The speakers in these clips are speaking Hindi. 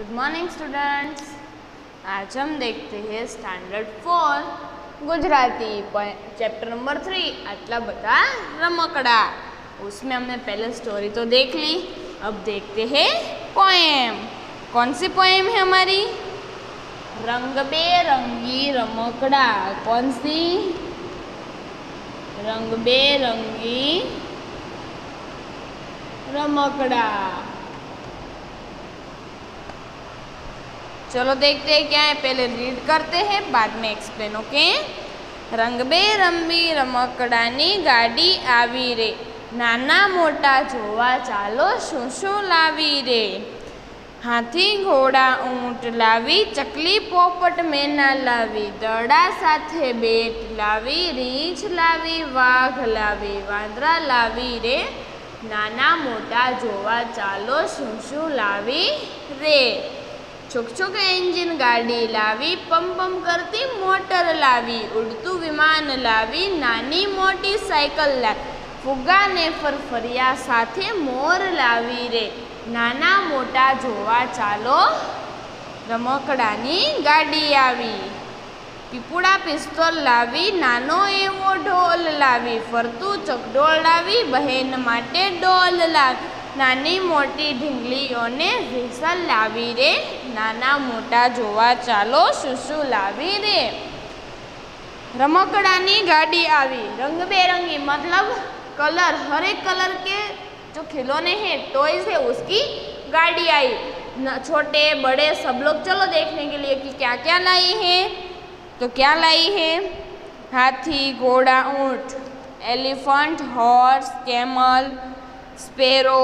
Good morning students. आज हम देखते हैं स्टैंडर्ड 4 गुजराती चैप्टर नंबर 3 आटला बता रमकड़ा। उसमें हमने पहले स्टोरी तो देख ली, अब देखते हैं पोएम। कौन सी पोएम है हमारी? रंग बेरंगी रमकड़ा। कौन सी? रंग बेरंगी रमकड़ा। चलो देखते हैं क्या है, पहले रीड करते हैं बाद में एक्सप्लेन। ओके। रंग बेरंगी रमकड़ानी गाड़ी आवी रे, नाना मोटा जोवा चालो शुं शुं लावी रे। हाथी घोड़ा ऊंट लावी, चकली पोपट मैना लावी, दड़ा साथे बेट लावी, रीछ लावी, वाघ लावी, वांदरा लावी रे, नाना मोटा जोवा चालो शुं शुं लावी रे। छुक छुक एंजिन गाड़ी लावी, पम पम करती मोटर लावी, उड़तू विमान लावी, नानी मोटी साइकिल लावी, फुग्गा ने फरफरिया साथे मोर लावी रे, नाना मोटा जोवा चालो रमकड़ानी गाड़ी आवी। पीपुड़ा पिस्तौल लावी, नानो एवो ढोल लावी, फरतू चकडोळ लावी, बहेन माटे डोल लावी, नानी मोटी ढींगलीओने व्हीसल लावी रे, नाना मोटा जोवा चालो शुं शुं लावी रे। रमकड़ानी गाड़ी आवी, रंग बेरंगी मतलब कलर, हर एक कलर के जो खिलौने हैं, टॉयज है, उसकी गाड़ी आई। छोटे बड़े सब लोग चलो देखने के लिए कि क्या क्या लाई है। तो क्या लाई है? हाथी घोड़ा ऊंट, elephant horse camel, sparrow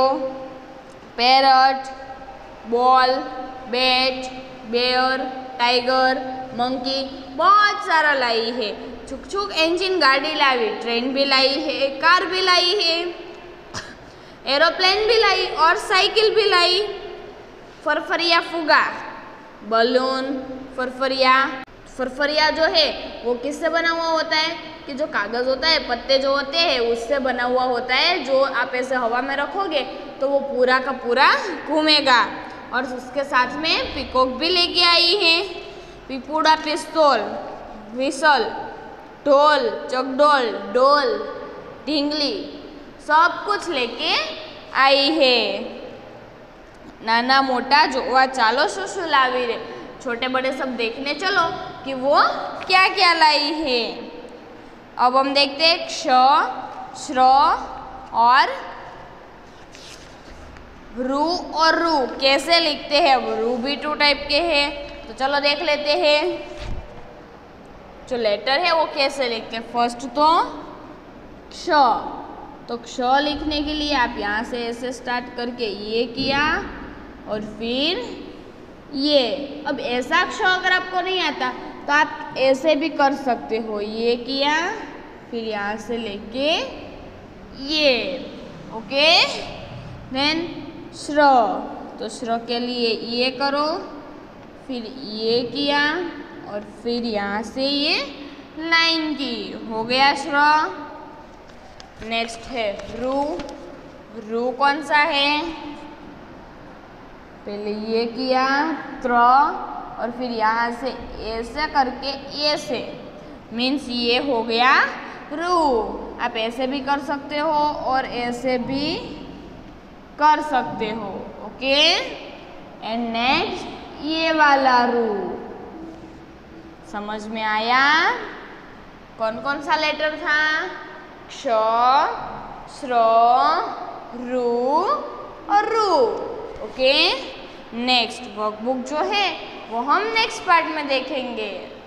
parrot, ball bat, bear tiger, monkey, बहुत सारा लाई है। छुक छुक इंजन गाड़ी लावी, ट्रेन भी लाई है, कार भी लाई है, एरोप्लेन भी लाई और साइकिल भी लाई। फरफरिया फुगा, बलून, फरफरिया। फरफरिया जो है वो किससे बना हुआ होता है कि जो कागज होता है, पत्ते जो होते हैं उससे बना हुआ होता है, जो आप ऐसे हवा में रखोगे तो वो पूरा का पूरा घूमेगा। और उसके साथ में पिकॉक भी लेके आई है। पीपुड़ा पिस्तौल, व्हिसल, ढोल, चकडोल, डोल, ढींगली, सब कुछ लेके आई है। नाना मोटा जोवा चालो शुं शुं लावी रे, छोटे बड़े सब देखने चलो कि वो क्या क्या लाई है। अब हम देखते हैं क्ष, श्र और रू और रू कैसे लिखते हैं। अब रू भी 2 टाइप के हैं, तो चलो देख लेते हैं जो लेटर है वो कैसे लिखते हैं। फर्स्ट तो क्ष, तो क्ष लिखने के लिए आप यहाँ से ऐसे स्टार्ट करके ये किया और फिर ये। अब ऐसा क्ष अगर आपको नहीं आता तो आप ऐसे भी कर सकते हो, ये किया फिर यहाँ से लेके ये। ओके। देन श्र, तो श्र के लिए ये करो, फिर ये किया और फिर यहाँ से ये लाइन की, हो गया श्र। नेक्स्ट है रू। रू कौन सा है? पहले ये किया त्र और फिर यहाँ से ऐसे करके ऐसे, मीन्स ये हो गया रू। आप ऐसे भी कर सकते हो और ऐसे भी कर सकते हो। ओके। एंड नेक्स्ट ये वाला रू। समझ में आया? कौन कौन सा लेटर था? क्ष, श्र, रू और रू। ओके। नेक्स्ट वर्कबुक जो है वो हम नेक्स्ट पार्ट में देखेंगे।